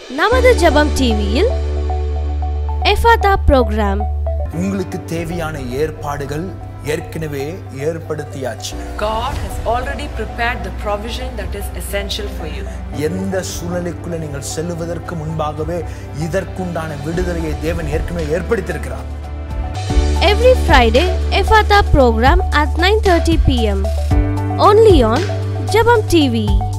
நமது ஜெபம் டிவியில் எஃபாதா புரோகிராம். உங்களுக்கு தேவையான ஏற்பாடுகள் ஏற்கனவே ஏற்படுத்தியாச்சு. God has already prepared the provision that is essential for you. எந்த சூழ்நிலைக்குள்ள நீங்கள் செல்வதற்கு முன்பாகவே இதற்குண்டான விடுதலையை தேவன் ஏற்கனவே ஏற்படுத்தியிருக்கிறார். Every Friday, Efatha program at 9:30 p.m. Only on Jabam TV.